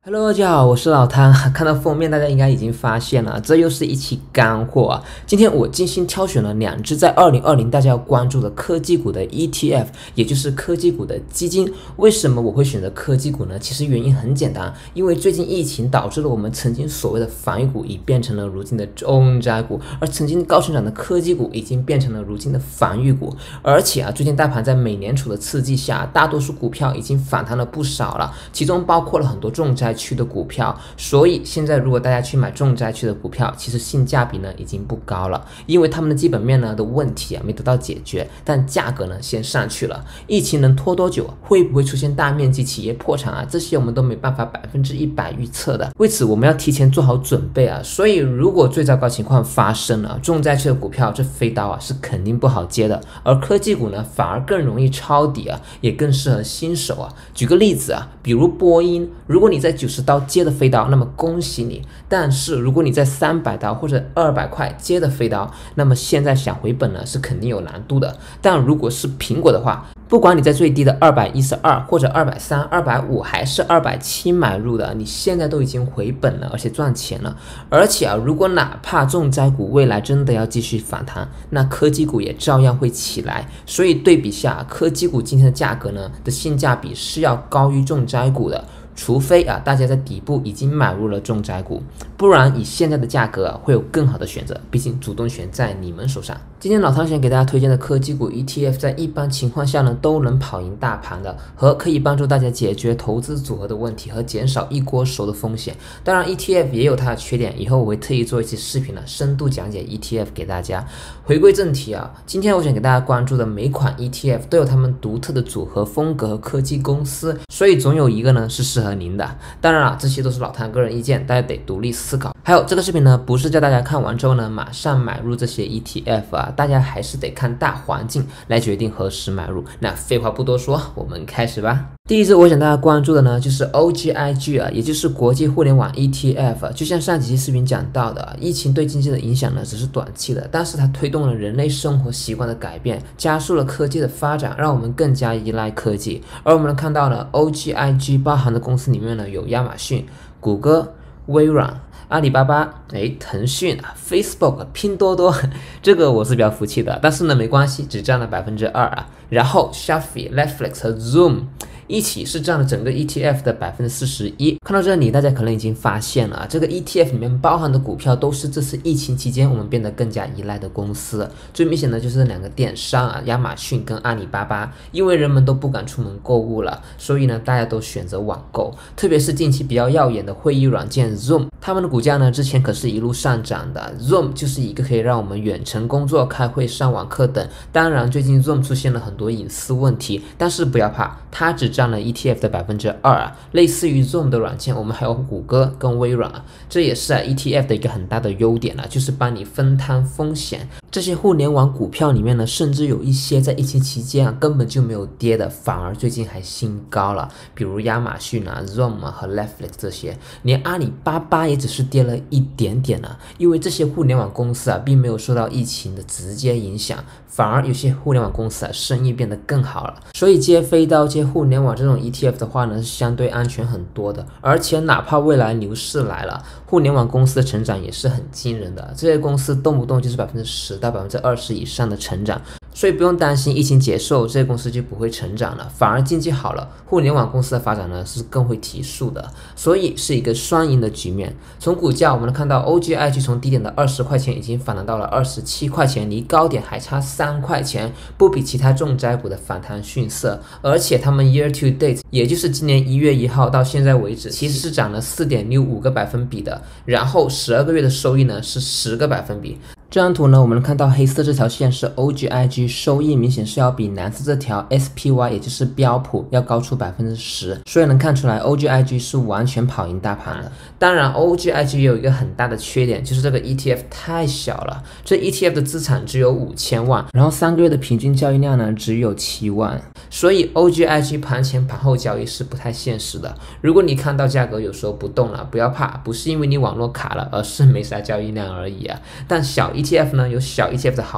Hello，大家好，我是老汤。看到封面，大家应该已经发现了，这又是一期干货啊！今天我精心挑选了2只在2020大家要关注的科技股的 ETF， 也就是科技股的基金。为什么我会选择科技股呢？其实原因很简单，因为最近疫情导致了我们曾经所谓的防御股已变成了如今的重灾股，而曾经高成长的科技股已经变成了如今的防御股。而且最近大盘在美联储的刺激下，大多数股票已经反弹了不少了，其中包括了很多重灾区的股票，所以现在如果大家去买重灾区的股票，其实性价比呢已经不高了，因为他们的基本面呢的问题没得到解决，但价格呢先上去了。疫情能拖多久？会不会出现大面积企业破产啊？这些我们都没办法100%预测的，为此我们要提前做好准备啊。所以如果最糟糕情况发生了，重灾区的股票这飞刀是肯定不好接的，而科技股呢反而更容易抄底也更适合新手举个例子比如波音，如果你在90刀接的飞刀，那么恭喜你。但是如果你在300刀或者200块接的飞刀，那么现在想回本呢是肯定有难度的。但如果是苹果的话，不管你在最低的212或者230、250还是270买入的，你现在都已经回本了，而且赚钱了。而且如果哪怕重灾股未来真的要继续反弹，那科技股也照样会起来。所以对比下，科技股今天的价格呢的性价比是要高于重灾股的。除非大家在底部已经买入了重灾股，不然以现在的价格会有更好的选择，毕竟主动权在你们手上。今天老汤想给大家推荐的科技股 ETF， 在一般情况下呢都能跑赢大盘的，和可以帮助大家解决投资组合的问题和减少一锅熟的风险。当然 ETF 也有它的缺点，以后我会特意做一期视频深度讲解 ETF 给大家。回归正题今天我想给大家关注的每款 ETF 都有他们独特的组合风格和科技公司，所以总有一个呢是适合您的。当然了，这些都是老汤个人意见，大家得独立思考。还有这个视频呢不是叫大家看完之后呢马上买入这些 ETF大家还是得看大环境来决定何时买入。那废话不多说，我们开始吧。第一只我想大家关注的呢就是 OGIG 也就是国际互联网 ETF。就像上几期视频讲到的，疫情对经济的影响呢只是短期的，但是它推动了人类生活习惯的改变，加速了科技的发展，让我们更加依赖科技。而我们能看到呢 OGIG 包含的公司里面呢有亚马逊、谷歌、微软、阿里巴巴、腾讯、Facebook、拼多多，这个我是比较服气的，但是呢没关系，只占了2%然后 Shopee、Netflix 和 Zoom一起是占了整个 ETF 的41%。看到这里，大家可能已经发现了，这个 ETF 里面包含的股票都是这次疫情期间我们变得更加依赖的公司。最明显的就是2个电商亚马逊跟阿里巴巴，因为人们都不敢出门购物了，所以呢大家都选择网购。特别是近期比较耀眼的会议软件 Zoom， 他们的股价呢之前可是一路上涨的。Zoom 就是一个可以让我们远程工作、开会、上网课等。当然最近 Zoom 出现了很多隐私问题，但是不要怕，它只占了 ETF 的2%类似于 Zoom 的软件，我们还有谷歌跟微软这也是ETF 的一个很大的优点就是帮你分摊风险。这些互联网股票里面呢，甚至有一些在疫情期间根本就没有跌的，反而最近还新高了，比如亚马逊Zoom 和 Netflix 这些。连阿里巴巴也只是跌了一点点因为这些互联网公司并没有受到疫情的直接影响，反而有些互联网公司生意变得更好了。所以接飞刀接互联网这种 ETF 的话呢，是相对安全很多的。而且哪怕未来牛市来了，互联网公司的成长也是很惊人的，这些公司动不动就是10%到20%以上的成长。所以不用担心疫情结束这些公司就不会成长了，反而经济好了，互联网公司的发展呢是更会提速的，所以是一个双赢的局面。从股价我们能看到 OGIG 从低点的20块钱已经反弹到了27块钱，离高点还差3块钱，不比其他重灾股的反弹逊色。而且他们 year to date 也就是今年1月1号到现在为止，其实是涨了4.65个百分比的，然后12个月的收益呢是10个百分比。这张图呢，我们能看到黑色这条线是 OGIG 收益，明显是要比蓝色这条 SPY 也就是标普要高出10%，所以能看出来 OGIG 是完全跑赢大盘的。当然 OGIG 也有一个很大的缺点，就是这个 ETF 太小了，这 ETF 的资产只有5000万，然后3个月的平均交易量呢只有7万，所以 OGIG 盘前盘后交易是不太现实的。如果你看到价格有时候不动了，不要怕，不是因为你网络卡了，而是没啥交易量而已但小 ETF 呢有小 ETF 的好处，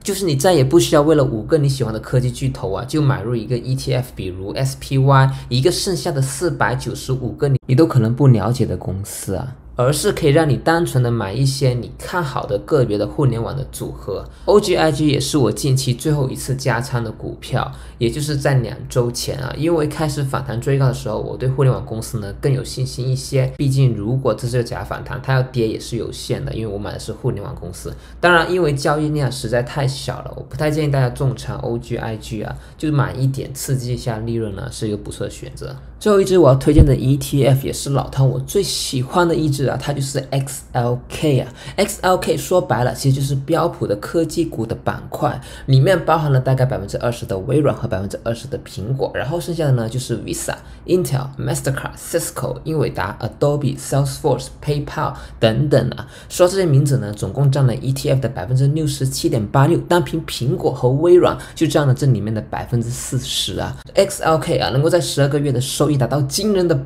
就是你再也不需要为了5个你喜欢的科技巨头啊，就买入一个 ETF， 比如 SPY， 一个剩下的495个你都可能不了解的公司啊。而是可以让你单纯的买一些你看好的个别的互联网的组合。OGIG 也是我近期最后一次加仓的股票，也就是在2周前啊，因为开始反弹追高的时候，我对互联网公司呢更有信心一些。毕竟如果这是个假反弹，它要跌也是有限的，因为我买的是互联网公司。当然，因为交易量实在太小了，我不太建议大家重仓 OGIG 啊，就买一点刺激一下利润呢，是一个不错的选择。最后一只我要推荐的 ETF 也是老汤我最喜欢的一只啊，它就是 XLK 啊。XLK 说白了其实就是标普的科技股的板块，里面包含了大概20%的微软和20%的苹果，然后剩下的呢就是 Visa、Intel、Mastercard、Cisco、英伟达、Adobe、Salesforce、PayPal 等等啊。说这些名字呢，总共占了 ETF 的67.86%，单凭苹果和微软就占了这里面的40%啊。XLK 啊，能够在12个月的收益达到惊人的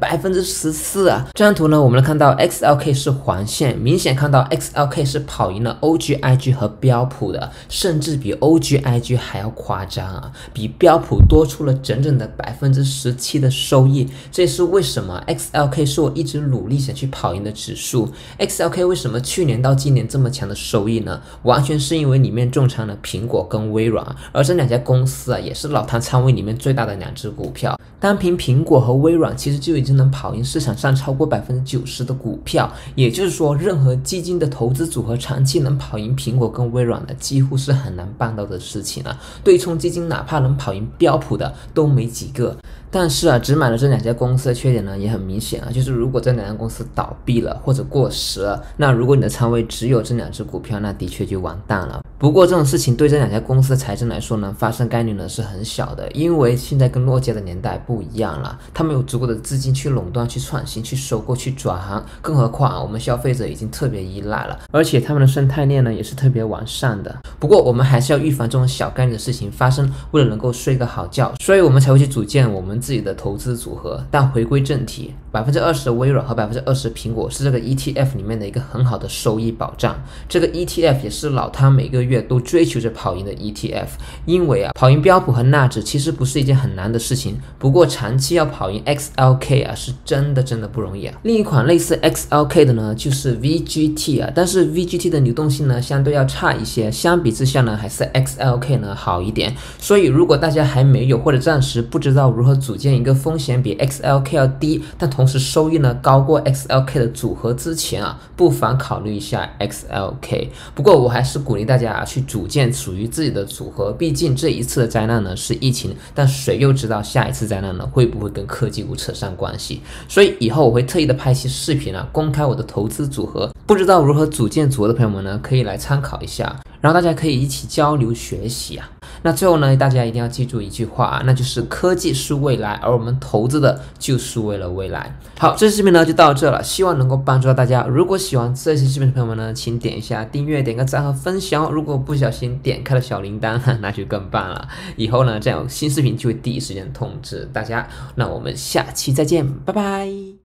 14%啊！这张图呢，我们能看到 XLK 是环线，明显看到 XLK 是跑赢了 OGIG 和标普的，甚至比 OGIG 还要夸张啊！比标普多出了整整的17%的收益。这也是为什么 XLK 是我一直努力想去跑赢的指数。XLK 为什么去年到今年这么强的收益呢？完全是因为里面重仓了苹果跟微软，而这2家公司啊，也是老汤仓位里面最大的2只股票。单凭苹果和微软其实就已经能跑赢市场上超过90%的股票，也就是说任何基金的投资组合长期能跑赢苹果跟微软的几乎是很难办到的事情啊。对冲基金哪怕能跑赢标普的都没几个。但是啊，只买了这2家公司的缺点呢也很明显啊，就是如果这2家公司倒闭了或者过时了，那如果你的仓位只有这2只股票，那的确就完蛋了。不过这种事情对这2家公司的财政来说呢，发生概率呢是很小的，因为现在跟诺基亚的年代不一样了，他们有足够的资金去垄断、去创新、去收购、去转行，更何况我们消费者已经特别依赖了，而且他们的生态链呢也是特别完善的。不过我们还是要预防这种小概率的事情发生，为了能够睡个好觉，所以我们才会去组建我们自己的投资组合。但回归正题，20%的微软和20%的苹果是这个 ETF 里面的一个很好的收益保障。这个 ETF 也是老汤每个月都追求着跑赢的 ETF， 因为啊，跑赢标普和纳指其实不是一件很难的事情，不过长期要跑赢 XLK 啊，是真的不容易啊。另一款类似 XLK 的呢，就是 VGT 啊，但是 VGT 的流动性呢相对要差一些，相比之下呢，还是 XLK 呢好一点。所以如果大家还没有或者暂时不知道如何组建一个风险比 XLK 要低，但同时收益呢高过 XLK 的组合之前啊，不妨考虑一下 XLK。不过我还是鼓励大家去组建属于自己的组合，毕竟这一次的灾难呢是疫情，但谁又知道下一次灾难呢会不会跟科技股扯上关系？所以以后我会特意的拍一期视频啊，公开我的投资组合。不知道如何组建组合的朋友们呢，可以来参考一下，然后大家可以一起交流学习啊。那最后呢，大家一定要记住一句话啊，那就是科技是未来，而我们投资的就是为了未来。好，这期视频呢就到这了，希望能够帮助到大家。如果喜欢这期视频的朋友们呢，请点一下订阅，点个赞和分享。如果不小心点开了小铃铛，那就更棒了。以后呢，这样有新视频就会第一时间通知大家。那我们下期再见，拜拜。